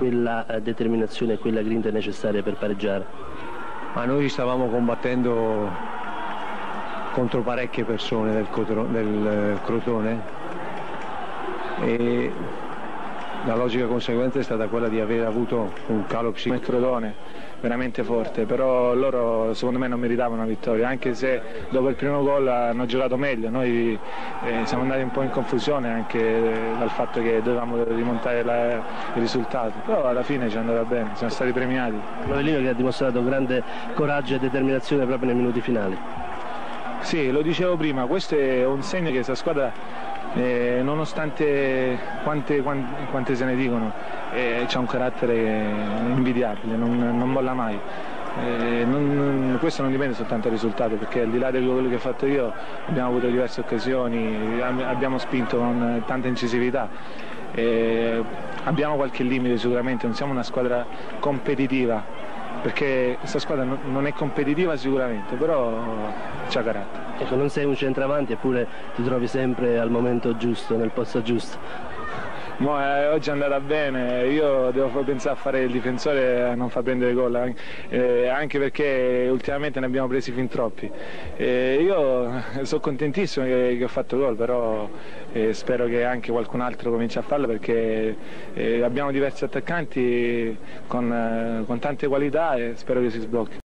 quella determinazione e quella grinta necessaria per pareggiare? Ma noi stavamo combattendo contro parecchie persone del Crotone e la logica conseguenza è stata quella di aver avuto un calo psicologico. Il Crotone veramente forte, però loro secondo me non meritavano una vittoria, anche se dopo il primo gol hanno giocato meglio. Noi siamo andati un po' in confusione anche dal fatto che dovevamo rimontare il risultato, però alla fine ci è andata bene, siamo stati premiati. Novellino che ha dimostrato grande coraggio e determinazione proprio nei minuti finali. Sì, lo dicevo prima, questo è un segno che questa squadra, nonostante quante se ne dicono, c'ha un carattere invidiabile, non molla mai. Questo non dipende soltanto dal risultato, perché al di là di quello che ho fatto io abbiamo avuto diverse occasioni, abbiamo spinto con tanta incisività, abbiamo qualche limite sicuramente, non siamo una squadra competitiva, perché questa squadra non è competitiva sicuramente, però c'ha carattere. Ecco, non sei un centravanti eppure ti trovi sempre al momento giusto, nel posto giusto. Oggi è andata bene, io devo pensare a fare il difensore e a non far prendere gol, anche perché ultimamente ne abbiamo presi fin troppi. Io sono contentissimo che ho fatto gol, però spero che anche qualcun altro cominci a farlo, perché abbiamo diversi attaccanti con tante qualità e spero che si sblocchi.